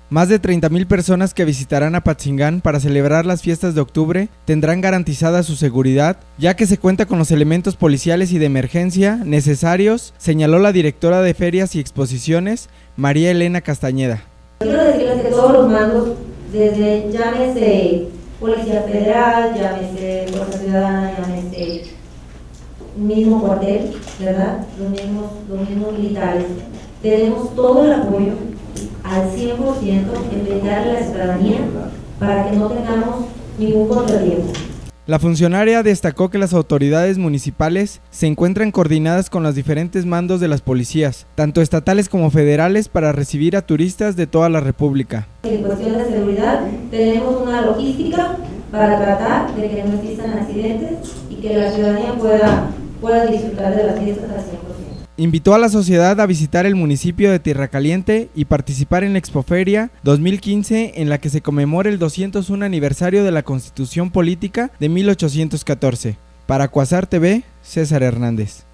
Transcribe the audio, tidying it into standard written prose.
Más de 30,000 personas que visitarán Apatzingán para celebrar las fiestas de octubre tendrán garantizada su seguridad, ya que se cuenta con los elementos policiales y de emergencia necesarios, señaló la directora de Ferias y Exposiciones, María Elena Castañeda. Quiero decirles que todos los mandos, desde llámese Policía Federal, llámese Fuerza Ciudadana, llámese mismo cuartel, ¿verdad? Los mismos militares, tenemos todo el apoyo al 100% en brindarle a la ciudadanía para que no tengamos ningún contratiempo. La funcionaria destacó que las autoridades municipales se encuentran coordinadas con los diferentes mandos de las policías, tanto estatales como federales, para recibir a turistas de toda la República. En cuestión de seguridad, tenemos una logística para tratar de que no existan accidentes y que la ciudadanía pueda disfrutar de las fiestas al 100%. Invitó a la sociedad a visitar el municipio de Tierra Caliente y participar en la Expoferia 2015, en la que se conmemora el 201 aniversario de la Constitución Política de 1814. Para Cuasar TV, César Hernández.